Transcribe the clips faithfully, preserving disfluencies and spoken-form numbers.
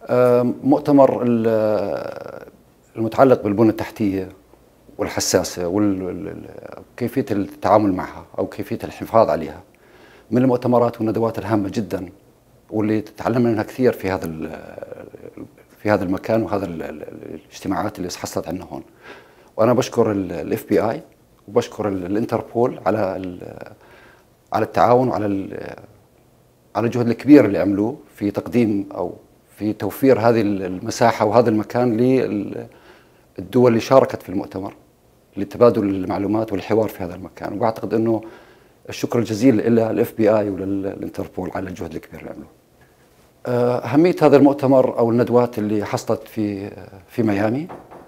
مؤتمر المتعلق بالبنى التحتية والحساسة وكيفية التعامل معها أو كيفية الحفاظ عليها من المؤتمرات والندوات الهامة جدا، واللي تعلمنا منها كثير في هذا في هذا المكان وهذا الاجتماعات اللي حصلت عندنا هون. وأنا بشكر الاف بي اي وبشكر الانتربول على على التعاون وعلى على الجهد الكبير اللي عملوه في تقديم أو في توفير هذه المساحة وهذا المكان للدول اللي شاركت في المؤتمر لتبادل المعلومات والحوار في هذا المكان. وبعتقد أنه الشكر الجزيل إلى الاف بي اي وللانتربول على الجهد الكبير اللي عملوه. أهمية هذا المؤتمر أو الندوات اللي حصلت في في ميامي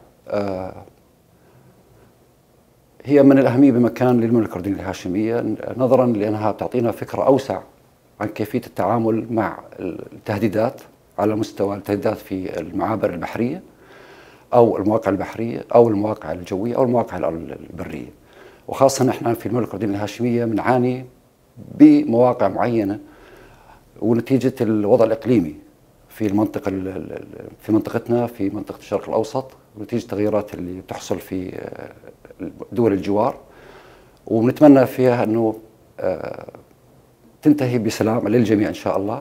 هي من الأهمية بمكان للمملكة الأردنية الهاشمية، نظرا لأنها بتعطينا فكرة أوسع عن كيفية التعامل مع التهديدات على مستوى التهديدات في المعابر البحرية أو المواقع البحرية أو المواقع الجوية أو المواقع البرية. وخاصة نحن في المملكة الأردنية الهاشمية بنعاني بمواقع معينة ونتيجة الوضع الإقليمي في المنطقة في منطقتنا في منطقة الشرق الأوسط، ونتيجة التغيرات اللي بتحصل في دول الجوار، ونتمنى فيها أنه تنتهي بسلام للجميع إن شاء الله.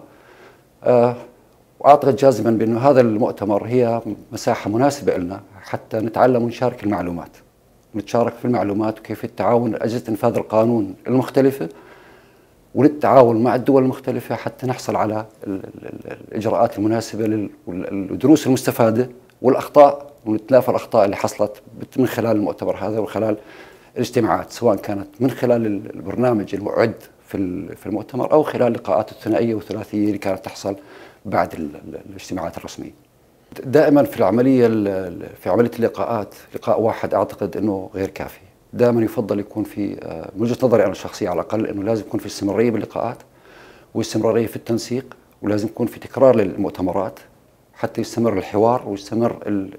وأعتقد جازما بأنه هذا المؤتمر هي مساحة مناسبة لنا حتى نتعلم ونشارك المعلومات، نتشارك في المعلومات وكيف التعاون أجهزة إنفاذ القانون المختلفة وللتعاون مع الدول المختلفة حتى نحصل على الإجراءات المناسبة والدروس المستفادة والأخطاء، ونتلافى الأخطاء اللي حصلت من خلال المؤتمر هذا وخلال الاجتماعات، سواء كانت من خلال البرنامج المعد في المؤتمر أو خلال اللقاءات الثنائية والثلاثية اللي كانت تحصل بعد الاجتماعات الرسمية. دائما في العملية في عملية اللقاءات لقاء واحد أعتقد أنه غير كافي، دائما يفضل يكون في، من وجهة نظري أنا الشخصية على الأقل، أنه لازم يكون في استمرارية باللقاءات واستمرارية في التنسيق، ولازم يكون في تكرار للمؤتمرات حتى يستمر الحوار ويستمر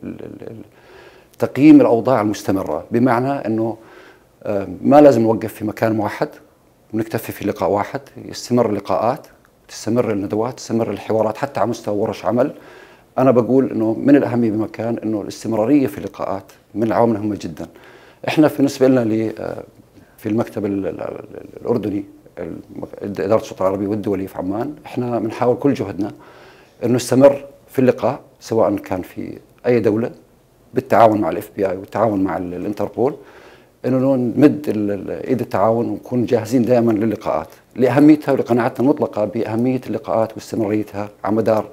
تقييم الأوضاع المستمرة، بمعنى أنه ما لازم نوقف في مكان واحد ونكتفي في لقاء واحد، يستمر اللقاءات، تستمر الندوات، تستمر الحوارات حتى على مستوى ورش عمل. أنا بقول أنه من الأهمية بمكان أنه الاستمرارية في اللقاءات من العوامل مهمة جدا. إحنا بالنسبة لنا في المكتب الأردني إدارة الشرطة العربية والدولية في عمان، إحنا بنحاول كل جهدنا أنه نستمر في اللقاء سواء كان في أي دولة بالتعاون مع الاف بي اي والتعاون مع الانتربول، انه نمد ايد التعاون ونكون جاهزين دائما للقاءات لاهميتها ولقناعتنا المطلقه باهميه اللقاءات واستمراريتها على مدار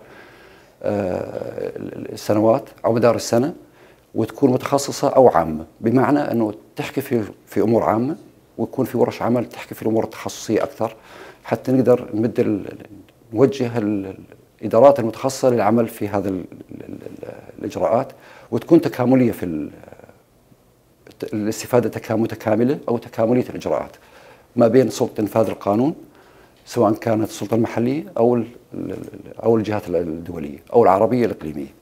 السنوات او مدار السنه، وتكون متخصصه او عامه، بمعنى انه تحكي في في امور عامه ويكون في ورش عمل تحكي في الامور التخصصيه اكثر حتى نقدر نمد نوجه الادارات المتخصصه للعمل في هذا الاجراءات، وتكون تكامليه في الاستفاده متكامله او تكامليه الاجراءات ما بين سلطه انفاذ القانون سواء كانت السلطه المحليه او او الجهات الدوليه او العربيه الاقليميه.